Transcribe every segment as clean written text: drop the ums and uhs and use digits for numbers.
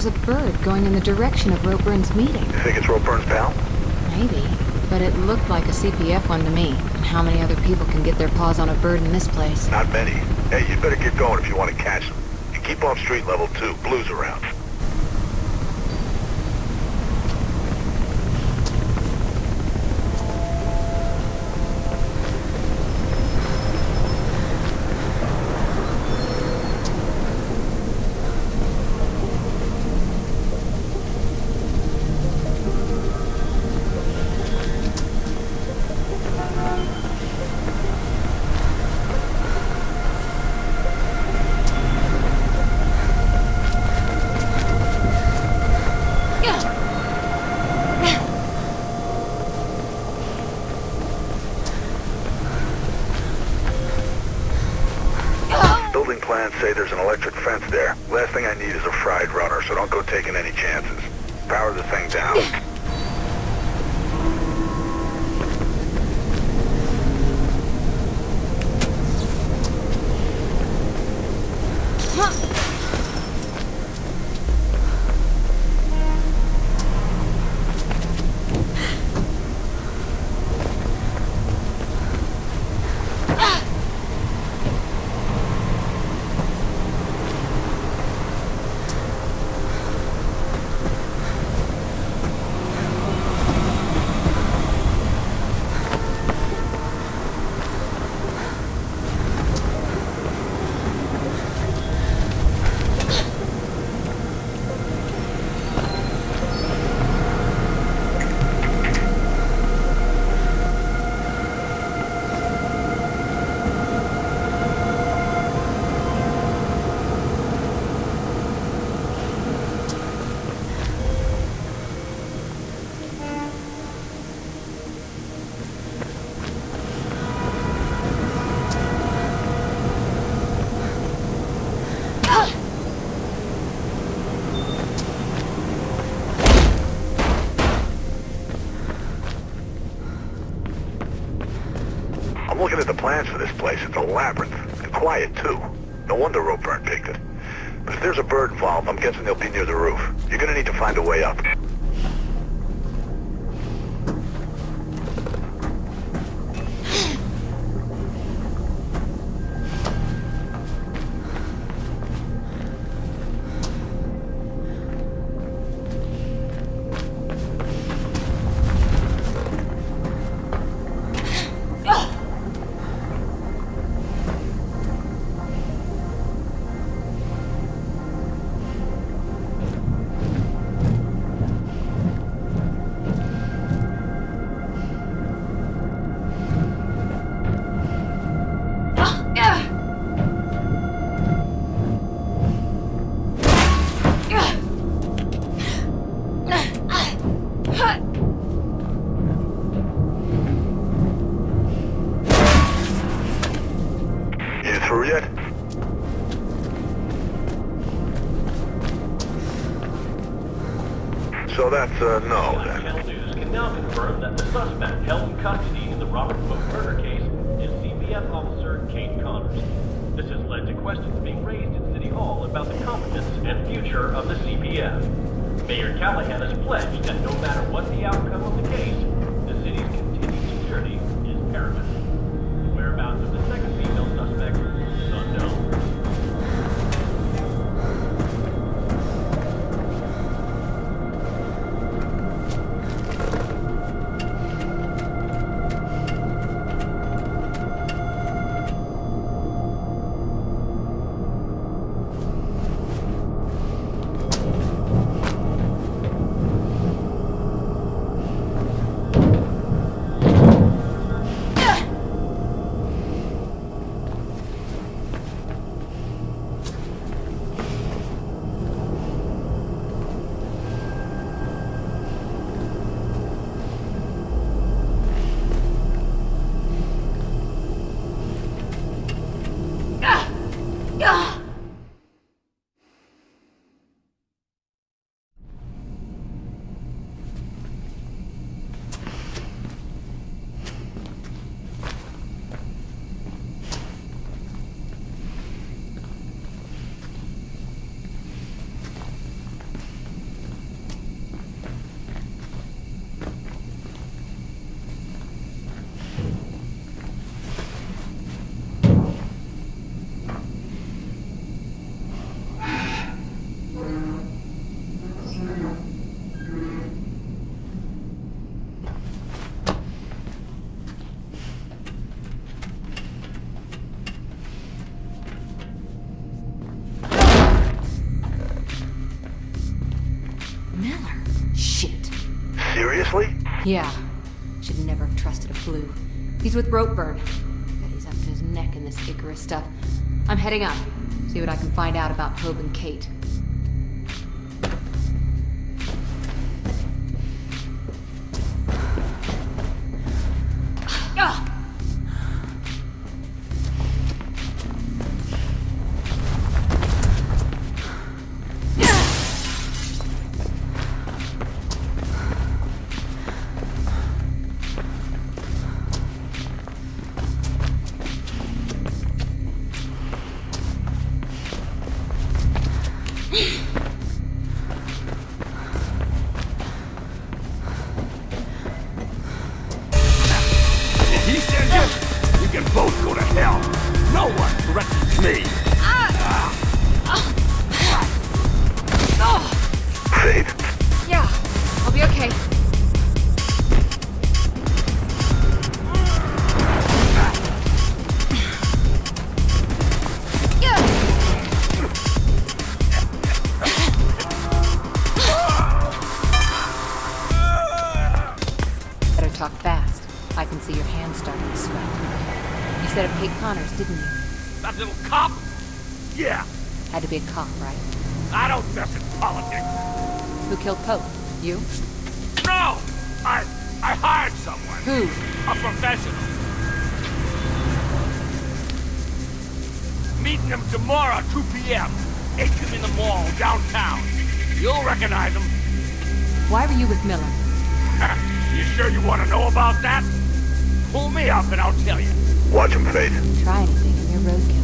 a bird going in the direction of Ropeburn's meeting. You think it's Ropeburn's pal? Maybe. But it looked like a CPF one to me. And how many other people can get their paws on a bird in this place? Not many. Hey, you better get going if you want to catch them. And keep off street level 2. Blue's around. Plans say there's an electric fence there. Last thing I need is a fried runner, so don't go taking any chances. Power the thing down. I'm looking at the plans for this place. It's a labyrinth. And quiet, too. No wonder Ropeburn picked it. But if there's a bird involved, I'm guessing they'll be near the roof. You're gonna need to find a way up. Through yet? So that's a no, then. Channel News can now confirm that the suspect held in custody in the Ropeburn murder case is CPF officer Kate Connors. This has led to questions being raised in City Hall about the competence and future of the CPF. Mayor Callahan has pledged that no matter what the outcome of the case, the city's continued security is paramount. The whereabouts of the second female suspect is unknown. Yeah. Should never have trusted a blue. He's with Ropeburn. Bet he's up to his neck in this Icarus stuff. I'm heading up. See what I can find out about Pope and Kate. Talk fast. I can see your hands starting to sweat. You said of Kate Connors, didn't you? That little cop? Yeah. Had to be a cop, right? I don't mess in politics. Who killed Pope? You? No! I hired someone. Who? A professional. Meeting him tomorrow, 2 p.m. Atrium in the mall, downtown. You'll recognize him. Why were you with Miller? You sure you want to know about that? Pull me up and I'll tell you. Watch him, Faith. Try anything and you're roadkill.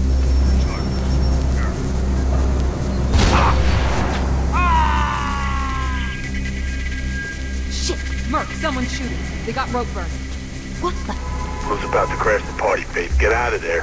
Shit! Merc, someone's shooting. They got Ropeburn. What the? Who's about to crash the party, Faith? Get out of there.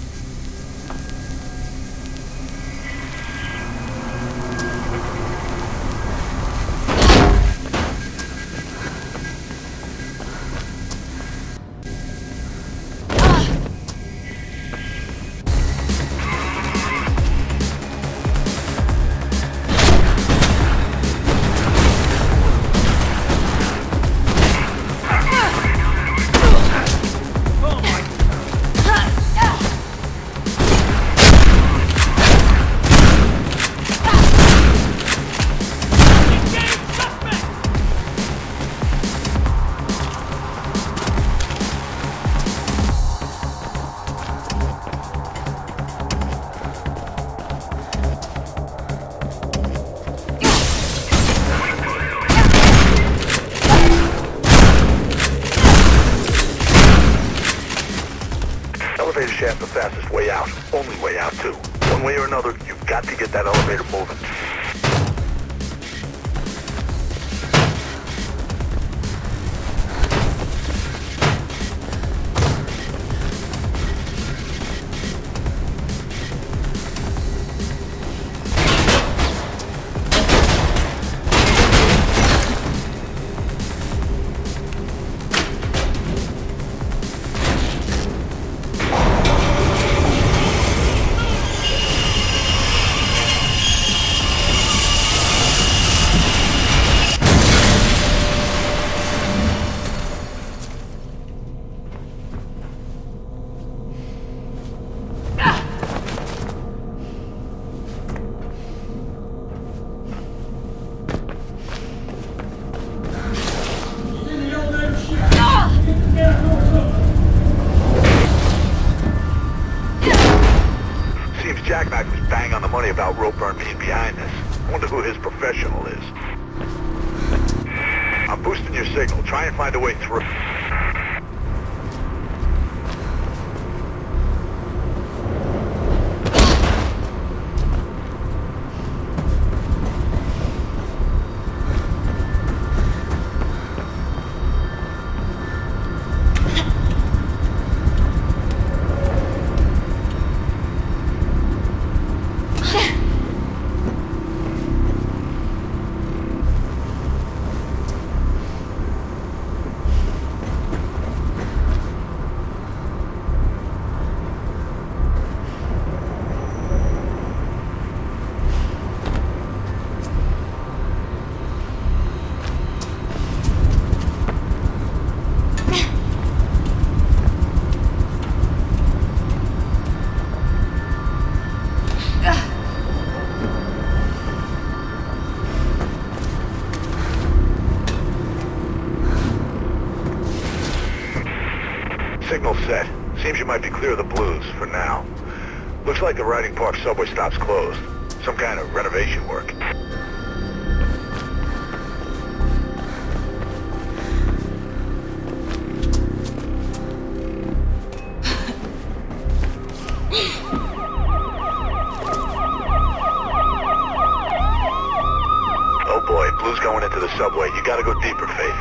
Elevator shaft the fastest way out. Only way out, too. One way or another, you've got to get that elevator moving. Jackmack was bang on the money about Ropeburn being behind this. Wonder who his professional is. I'm boosting your signal. Try and find a way through. you might be clear of the Blues, for now. Looks like the Riding Park subway stop's closed. Some kind of renovation work. Oh boy, Blue's going into the subway. You gotta go deeper, Faith.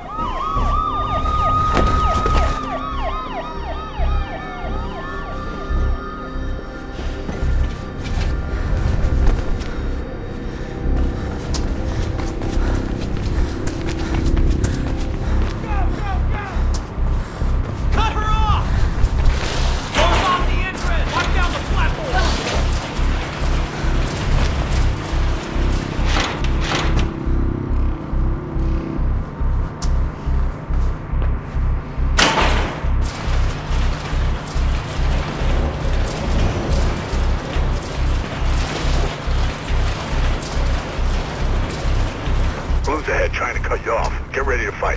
Blue's ahead trying to cut you off. Get ready to fight.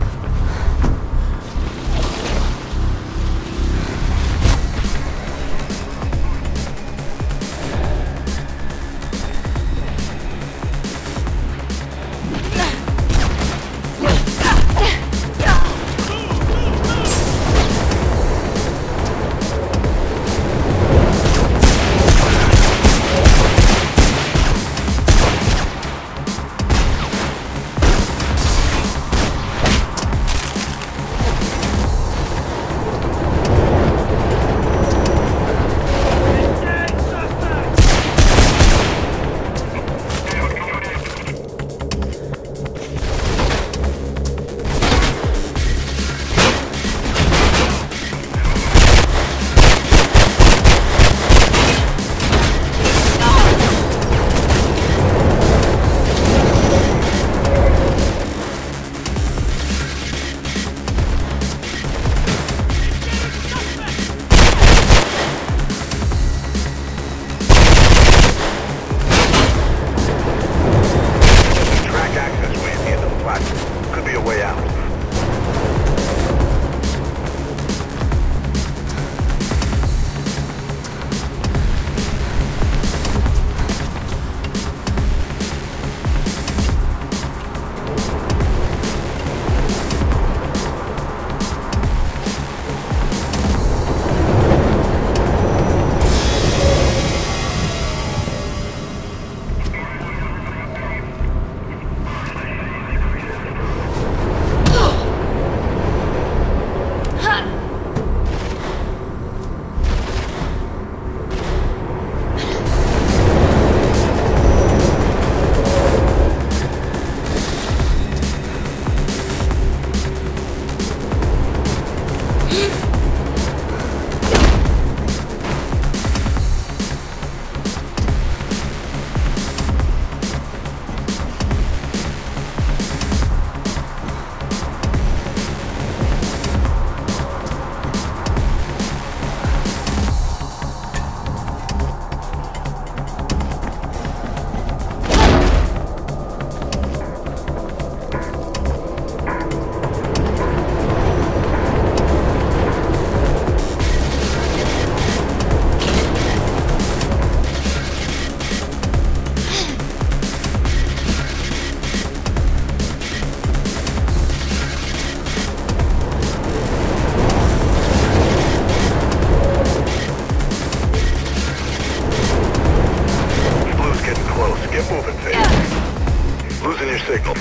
signal.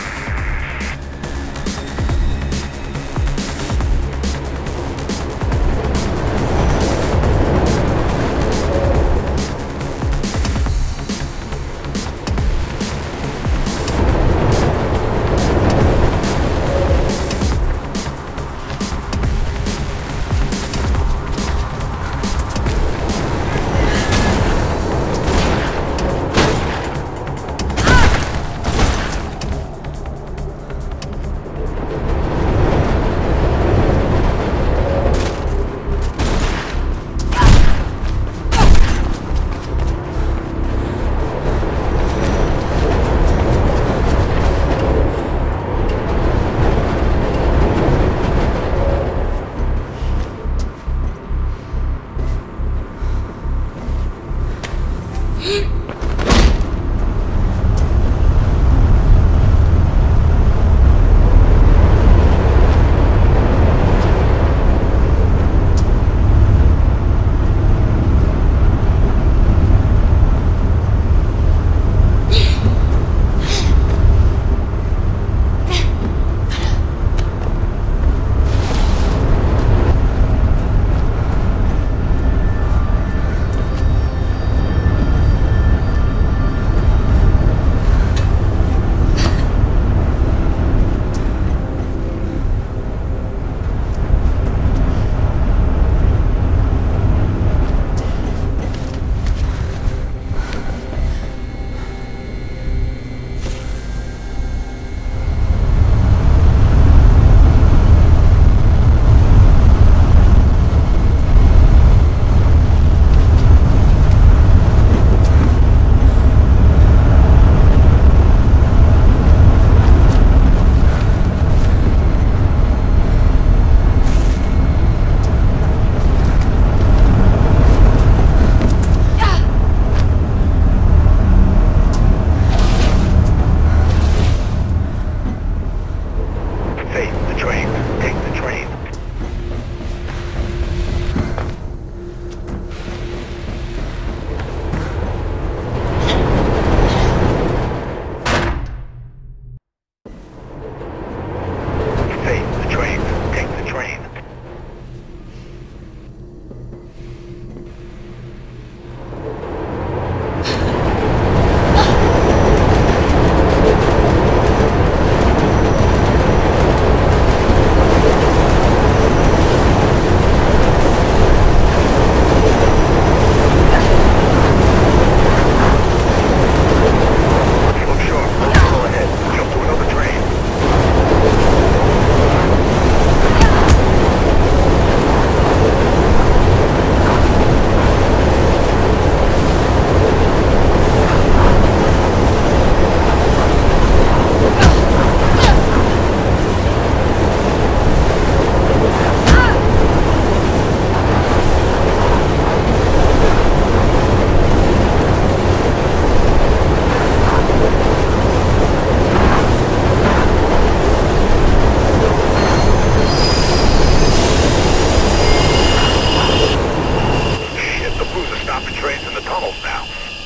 train's in the tunnels now.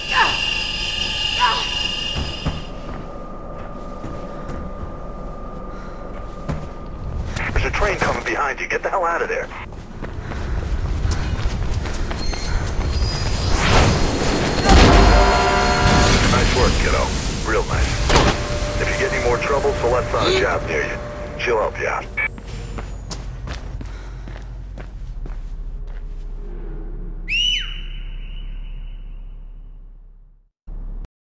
There's a train coming behind you. Get the hell out of there. Nice work, kiddo. Real nice. If you get any more trouble, Celeste's on a job near you. She'll help you out.